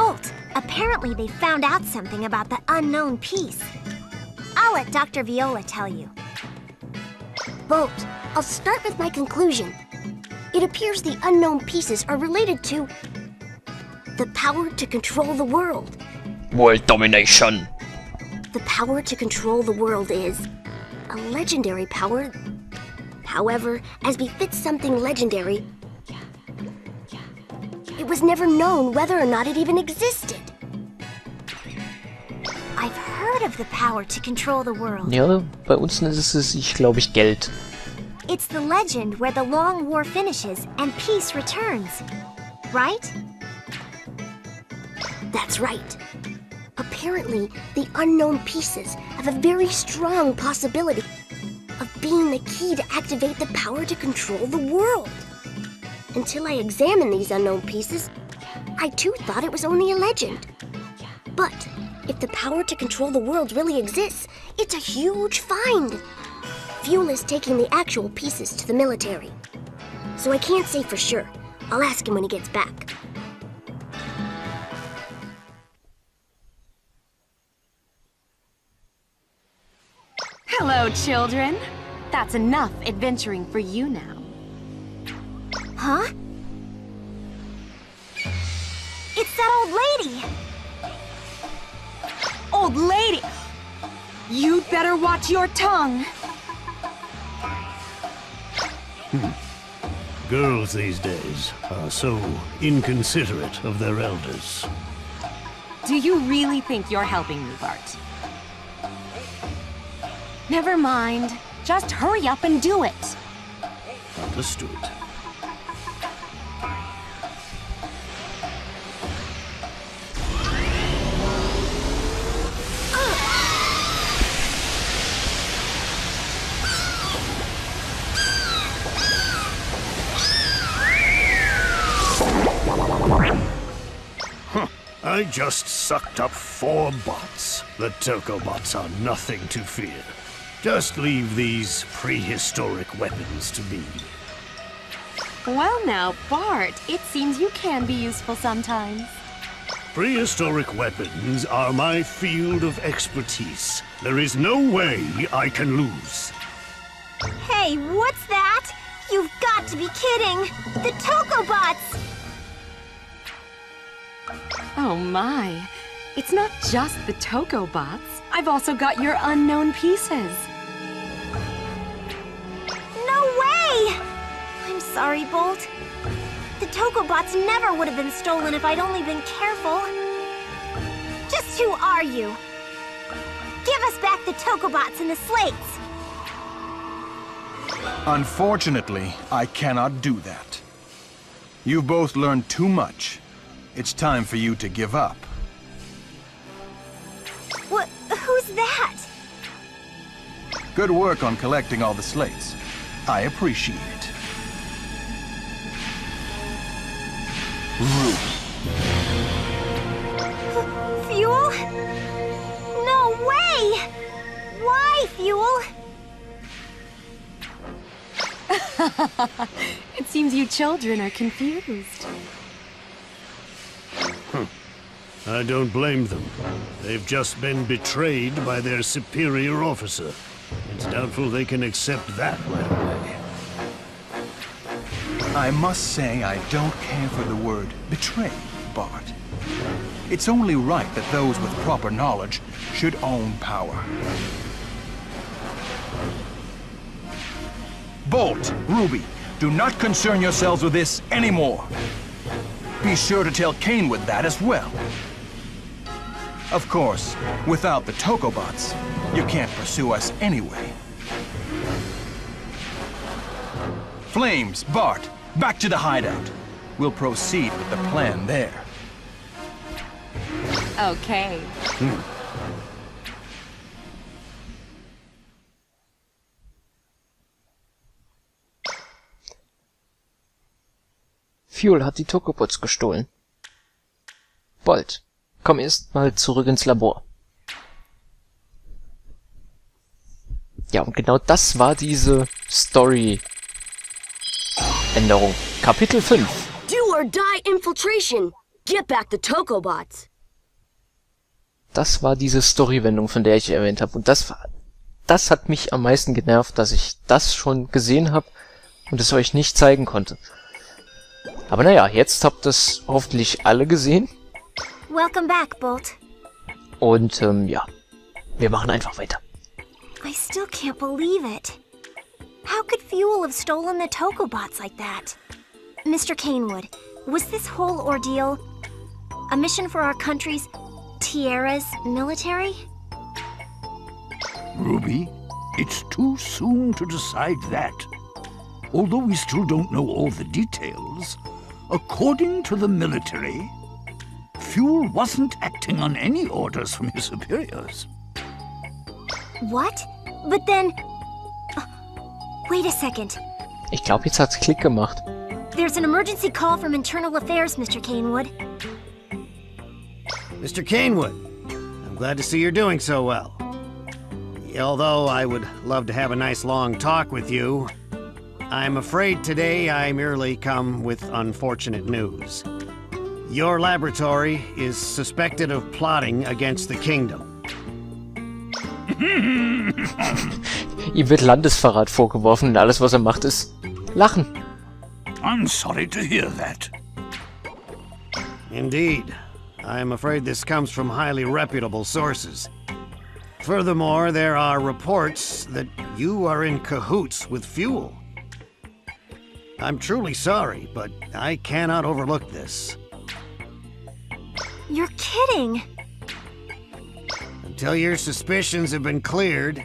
Bolt, apparently they found out something about the unknown piece. I'll let Dr. Viola tell you. Bolt, I'll start with my conclusion. It appears the unknown pieces are related to the power to control the world. World domination. The power to control the world is a legendary power. However, as befits something legendary, it was never known whether or not it even existed. I've heard of the power to control the world. Ja, bei uns ist es, glaube ich, Geld. It's the legend where the long war finishes and peace returns, right? That's right. Apparently, the unknown pieces have a very strong possibility of being the key to activate the power to control the world. Until I examined these unknown pieces, I too thought it was only a legend. But if the power to control the world really exists, it's a huge find. Fuel is taking the actual pieces to the military. So I can't say for sure. I'll ask him when he gets back. Hello, children. That's enough adventuring for you now. Huh? It's that old lady! Old lady! You'd better watch your tongue. Girls these days are so inconsiderate of their elders. Do you really think you're helping me, Bart? Never mind. Just hurry up and do it. Understood. I just sucked up 4 bots. The Tokobots are nothing to fear. Just leave these prehistoric weapons to me. Well now, Bart, it seems you can be useful sometimes. Prehistoric weapons are my field of expertise. There is no way I can lose. Hey, what's that? You've got to be kidding! The Tokobots! Oh my. It's not just the Tokobots. I've also got your unknown pieces. No way! I'm sorry, Bolt. The Tokobots never would have been stolen if I'd only been careful. Just who are you? Give us back the Tokobots and the slates! Unfortunately, I cannot do that. You've both learned too much. It's time for you to give up. What? Who's that? Good work on collecting all the slates. I appreciate it. Ruby. Fuel? No way! Why, Fuel? It seems you children are confused. I don't blame them. They've just been betrayed by their superior officer. It's doubtful they can accept that right away. I must say I don't care for the word betray, Bart. It's only right that those with proper knowledge should own power. Bolt, Ruby, do not concern yourselves with this anymore. Be sure to tell Kanewood that as well. Of course, without the Tokobots, you can't pursue us anyway. Flames, Bart, back to the hideout. We'll proceed with the plan there. Okay. Fuel hat die Tokobots gestohlen. Bolt, komm erst mal zurück ins Labor. Ja, und genau das war diese Story-Änderung. Kapitel 5. Do or die infiltration. Get back the Tokobots! Das war diese Storywendung, von der ich erwähnt habe. Und das hat mich am meisten genervt, dass ich das schon gesehen habe und es euch nicht zeigen konnte. Aber naja, jetzt habt ihr es hoffentlich alle gesehen. Welcome back, Bolt. Und ja, wir machen einfach weiter. I still can't believe it. How could Fuel have stolen the Tokobots like that? Mr. Canewood, was this whole ordeal a mission for our country's Tierra's military? Ruby, it's too soon to decide that. Although we still don't know all the details, according to the military, Fuel wasn't acting on any orders from his superiors. What? But then... wait a second. Ich glaube, jetzt hat's Klick gemacht. There's an emergency call from Internal Affairs, Mr. Canewood. Mr. Canewood, I'm glad to see you're doing so well. Although I would love to have a nice long talk with you, I'm afraid today I merely come with unfortunate news. Your laboratory is suspected of plotting against the kingdom. Ihm wird Landesverrat vorgeworfen und alles, was er macht, ist lachen. I'm sorry to hear that. Indeed. I'm afraid this comes from highly reputable sources. Furthermore, there are reports that you are in cahoots with Fuel. I'm truly sorry, but I cannot overlook this. You're kidding! Until your suspicions have been cleared,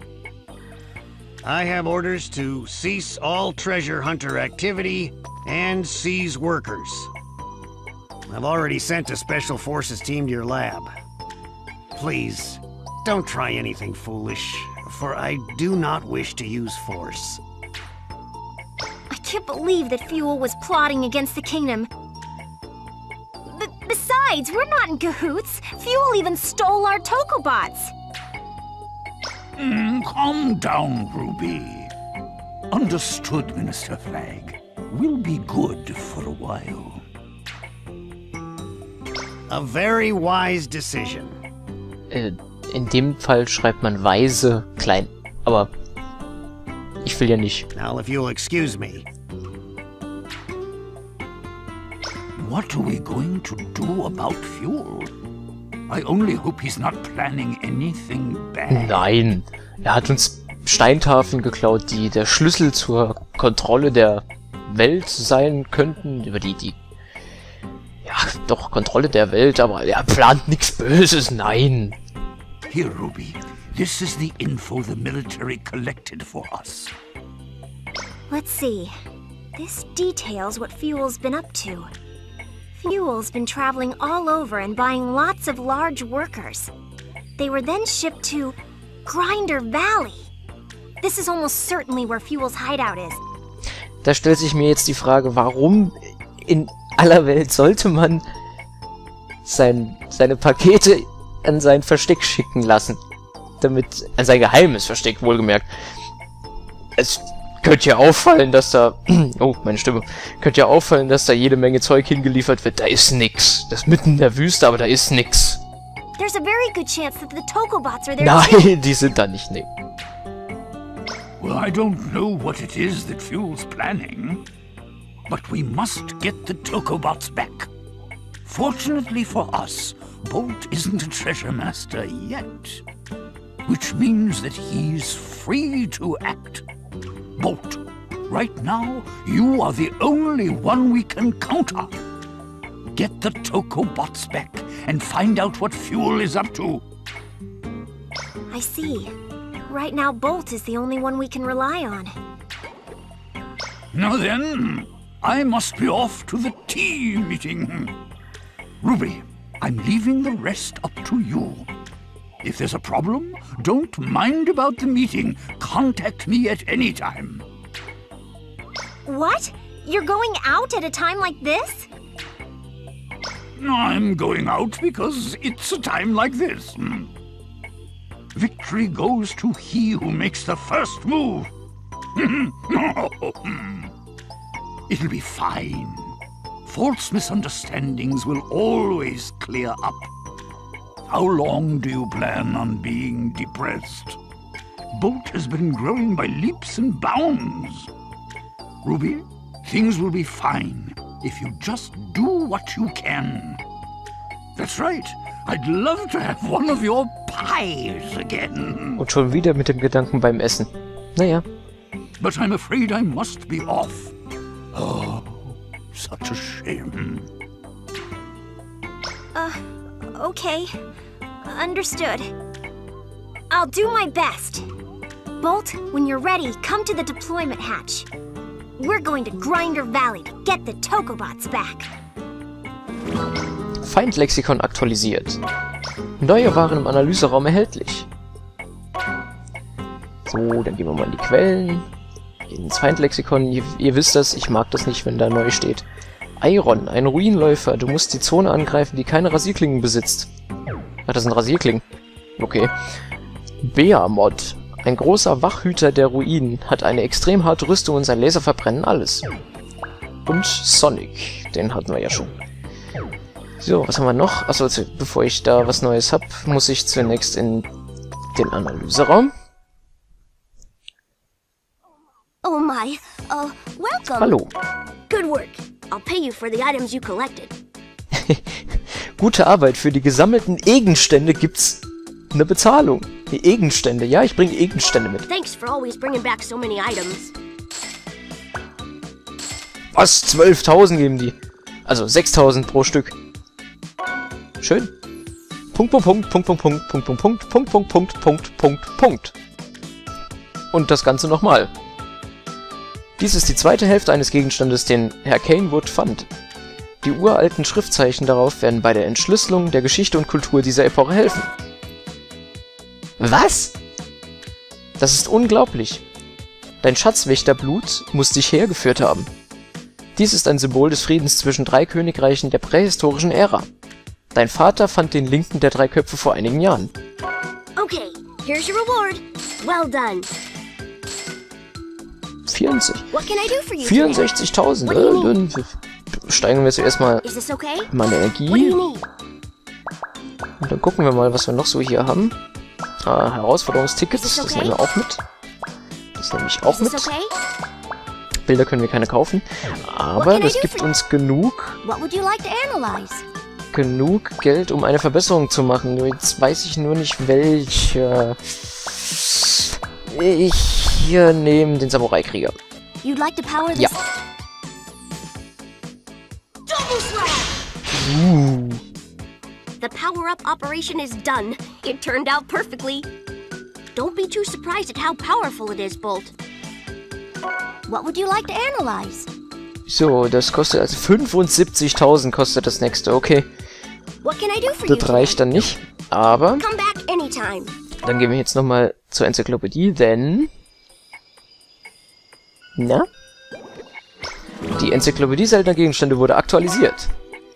I have orders to cease all treasure hunter activity and seize workers. I've already sent a Special Forces team to your lab. Please, don't try anything foolish, for I do not wish to use force. I can't believe that Fuel was plotting against the kingdom. Besides, we're not in cahoots. Fuel even stole our Tokobots. Calm down, Ruby. Understood, Minister Flag. We'll be good for a while. A very wise decision. In dem Fall schreibt man weise klein. Aber ich will ja nicht. Now, if you'll excuse me. What are we going to do about Fuel? I only hope he's not planning anything bad. Nein, er hat uns Steintafeln geklaut, die der Schlüssel zur Kontrolle der Welt sein könnten. Über die ja, doch, Kontrolle der Welt, aber er plant nichts Böses, nein. Here, Ruby. This is the info the military collected for us. Let's see. This details what Fuel's been up to. Fuel's been traveling all over and buying lots of large workers. They were then shipped to Grinder Valley. This is almost certainly where Fuel's hideout is. Da stellt sich mir jetzt die Frage, warum in aller Welt sollte man seine Pakete an sein Versteck schicken lassen. An sein geheimes Versteck, wohlgemerkt. Es könnte ja auffallen, dass da... oh, meine Stimme. Könnte ja auffallen, dass da jede Menge Zeug hingeliefert wird. Da ist nix. Das ist mitten in der Wüste, aber da ist nix. There's a very good chance that the Tokobots are there. Nein, die sind da nicht, nee. Well, I don't know what it is that Fuel's planning, but we must get the Tokobots back. Fortunately for us, Bolt isn't a treasure master yet, which means that he's free to act. Bolt, right now, you are the only one we can count on. Get the Tokobots back and find out what Fuel is up to. I see. Right now, Bolt is the only one we can rely on. Now then, I must be off to the tea meeting. Ruby, I'm leaving the rest up to you. If there's a problem, don't mind about the meeting. Contact me at any time. What? You're going out at a time like this? I'm going out because it's a time like this. Victory goes to he who makes the first move. It'll be fine. false misunderstandings will always clear up. How long do you plan on being depressed? Bolt has been growing by leaps and bounds. Ruby, things will be fine if you just do what you can. That's right. I'd love to have one of your pies again. Und schon wieder mit dem Gedanken beim Essen. Naja. But I'm afraid I must be off. Oh, such a shame. Okay. Understood. I'll do my best. Bolt, when you're ready, come to the deployment hatch. We're going to Grinder Valley to get the Tokobots back. Feindlexikon aktualisiert. Neue Waren im Analyseraum erhältlich. So, dann gehen wir mal in die Quellen. Gehen ins Feindlexikon. Ihr wisst das, ich mag das nicht, wenn da neu steht. Iron, ein Ruinenläufer. Du musst die Zone angreifen, die keine Rasierklingen besitzt. Ach, das sind Rasierklingen. Okay. Beamod, ein großer Wachhüter der Ruinen, hat eine extrem harte Rüstung und sein Laser verbrennen alles. Und Sonic, den hatten wir ja schon. So, was haben wir noch? Achso, bevor ich da was Neues habe, muss ich zunächst in den Analyseraum. Oh my, welcome. Hallo. Good work. I'll pay you for the items you collected. Gute Arbeit. Für die gesammelten Gegenstände gibt's eine Bezahlung. Die Gegenstände. Ja, ich bringe Gegenstände mit. Thanks for always bringing back so many items. Was? 12.000 geben die? Also 6.000 pro Stück. Schön. Punkt, Punkt, Punkt, Punkt, Punkt, Punkt, Punkt, Punkt, Punkt, Punkt, Punkt, Punkt, Punkt, Punkt, Punkt. Und das Ganze nochmal. Dies ist die zweite Hälfte eines Gegenstandes, den Herr Canewood fand. Die uralten Schriftzeichen darauf werden bei der Entschlüsselung der Geschichte und Kultur dieser Epoche helfen. Was? Das ist unglaublich. Dein Schatzwächterblut muss dich hergeführt haben. Dies ist ein Symbol des Friedens zwischen 3 Königreichen der prähistorischen Ära. Dein Vater fand den linken der 3 Köpfe vor einigen Jahren. Okay, here's your reward. Well done. 64.000. Steigen wir zuerst mal meine Energie. Und dann gucken wir mal, was wir noch so hier haben. Herausforderungstickets, das nehmen wir auch mit. Das nehme ich auch mit. Bilder können wir keine kaufen. Aber das gibt uns genug Geld, um eine Verbesserung zu machen. Nur jetzt weiß ich nur nicht, welche. Ich nehme den Samurai-Krieger. Ja. The power-up operation is done. It turned out perfectly. Don't be too surprised at how powerful it is, Bolt. What would you like to analyze? So, das kostet also 75.000 kostet das nächste, okay. What can I do for you? Das reicht dann nicht, aber Come back anytime. dann gehen wir jetzt nochmal zur Enzyklopädie, denn... Na? Die Enzyklopädie seltener Gegenstände wurde aktualisiert.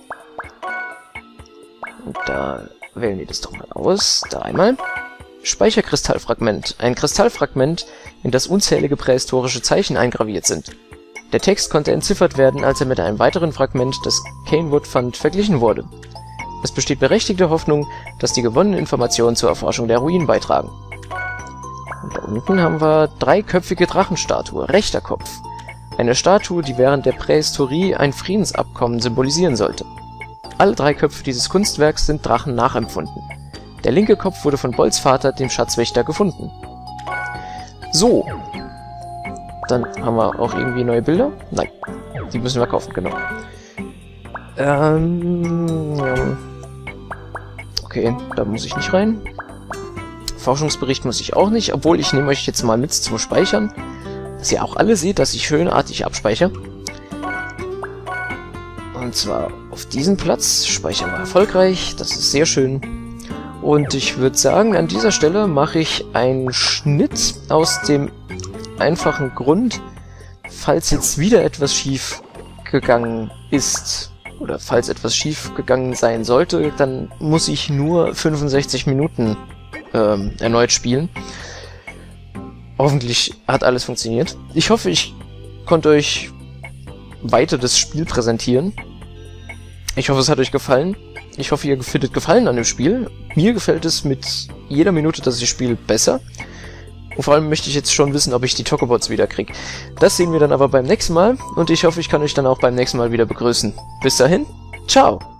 Und da wählen wir das doch mal aus. Da einmal. Speicherkristallfragment. Ein Kristallfragment, in das unzählige prähistorische Zeichen eingraviert sind. Der Text konnte entziffert werden, als er mit einem weiteren Fragment, das Canewood fand, verglichen wurde. Es besteht berechtigte Hoffnung, dass die gewonnenen Informationen zur Erforschung der Ruinen beitragen. Und da unten haben wir 3-köpfige Drachenstatue, rechter Kopf. Eine Statue, die während der Prähistorie ein Friedensabkommen symbolisieren sollte. Alle 3 Köpfe dieses Kunstwerks sind Drachen nachempfunden. Der linke Kopf wurde von Bolts Vater, dem Schatzwächter, gefunden. So. Dann haben wir auch irgendwie neue Bilder. Nein, die müssen wir kaufen, genau. Okay, da muss ich nicht rein. Forschungsbericht muss ich auch nicht, obwohl ich nehme euch jetzt mal mit zum Speichern. Dass ihr auch alle seht, dass ich schönartig abspeichere. Und zwar auf diesen Platz speichern wir erfolgreich. Das ist sehr schön. Und ich würde sagen, an dieser Stelle mache ich einen Schnitt aus dem einfachen Grund, falls jetzt wieder etwas schief gegangen ist, oder falls etwas schief gegangen sein sollte, dann muss ich nur 65 Minuten erneut spielen. Hoffentlich hat alles funktioniert. Ich hoffe, ich konnte euch weiter das Spiel präsentieren. Ich hoffe, es hat euch gefallen. Ich hoffe, ihr findet Gefallen an dem Spiel. Mir gefällt es mit jeder Minute, dass ich spiele, besser. Und vor allem möchte ich jetzt schon wissen, ob ich die Tokobots wieder kriege. Das sehen wir dann aber beim nächsten Mal. Und ich hoffe, ich kann euch dann auch beim nächsten Mal wieder begrüßen. Bis dahin, ciao!